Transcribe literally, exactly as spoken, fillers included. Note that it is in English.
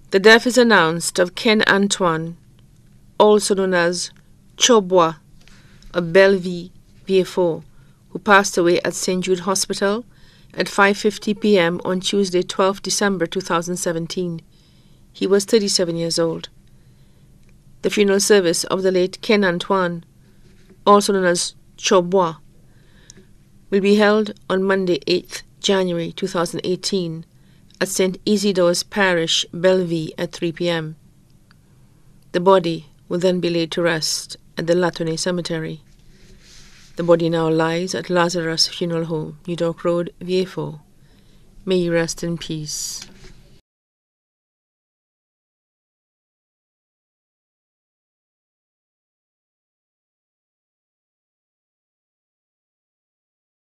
The death is announced of Ken Antoine, also known as Chobois, of Belleville, V F O, who passed away at Saint Jude Hospital at five fifty p m on Tuesday, twelfth December two thousand seventeen. He was thirty-seven years old. The funeral service of the late Ken Antoine, also known as Chobois, will be held on Monday, eighth January two thousand eighteen at Saint Isidore's Parish, Belleville at three p m The body will then be laid to rest at the Latone Cemetery. The body now lies at Lazarus Funeral Home, New Dock Road, V F O. May you rest in peace.